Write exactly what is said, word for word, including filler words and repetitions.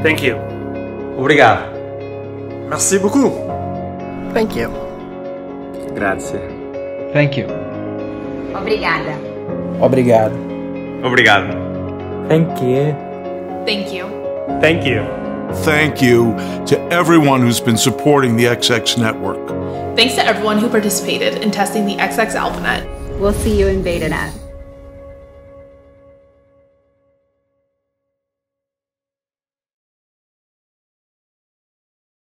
Thank you. Obrigado. Merci beaucoup. Thank you. Grazie. Thank you. Obrigada. Obrigado. Obrigado. Thank you. Thank you. Thank you. Thank you to everyone who's been supporting the X X Network. Thanks to everyone who participated in testing the X X AlphaNet. We'll see you in BetaNet.